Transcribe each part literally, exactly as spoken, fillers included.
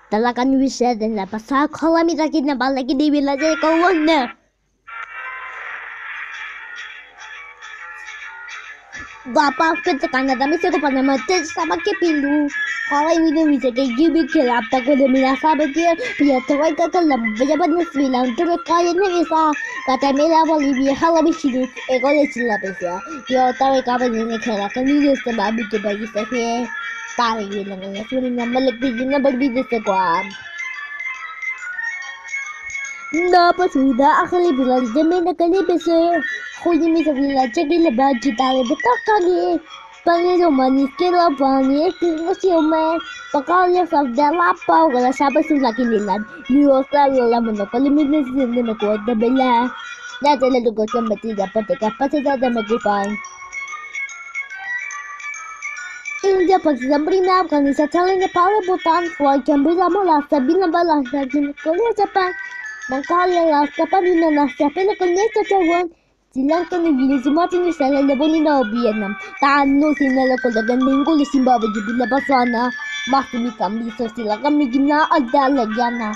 Talagang wisya din na basta kalami lagi na balagi di bila jadi kawan na. Bapak kita kan ada mesti ko pana mate sama ke pilu. Kalau ini bisa ke gibi ke apa ko de mila sabe dia pia tuai ka kalam bajaban na silang tu kaya ni bisa kata mila Bolivia hala bishi e ko le sila bisa. Yo tahu ka ba ni khala kan ni se babu ke bagi se he. Pare bilang ni suri na malak di na bagdi de se kwa. Dapat sudah akali bilang jamin na kali bisa. खुद में सब लच्चे की लबाद जिताले बता कागे पानी जो मनीष के ला पानी किसी से मैं पका लिया सब डाला पाओ गला साबे सुला की नीलान न्यूज़ ला मनो कल में ने जिंदगी में कोई दबेला ना चले तो कुछ मती का पते का पते ज्यादा में गुफान India Pakistan prima Afghanistan challenge Nepal Bhutan for Cambodia mola sabina bala sajin Korea Japan Mongolia last Japan in last Japan connect Taiwan Silankan ni Zimbabwe ni sala leboni na Vietnam. Tano sinala ko dagan linggo ni Zimbabwe di labasana. Masumi kami so sila kami gina ada lagana.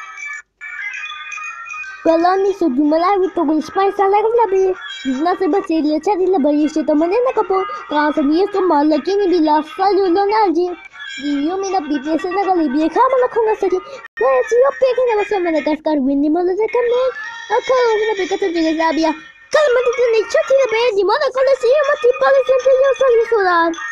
Kalani so dumala wito ko spy sala ko labi. Na se ba sila chadi labi se to manena kapo. Kasi niya so malaki ni bila sa yulo na ji. Diyo mina bibye se na galibi kama na ko ngasaki. Kaya siyo peke na sa Madagascar winni mo la kami. Akala na peka sa Yugoslavia. Kalau mati tu ni cakap ni, di mana kalau saya mati paling sampai yang salah solat.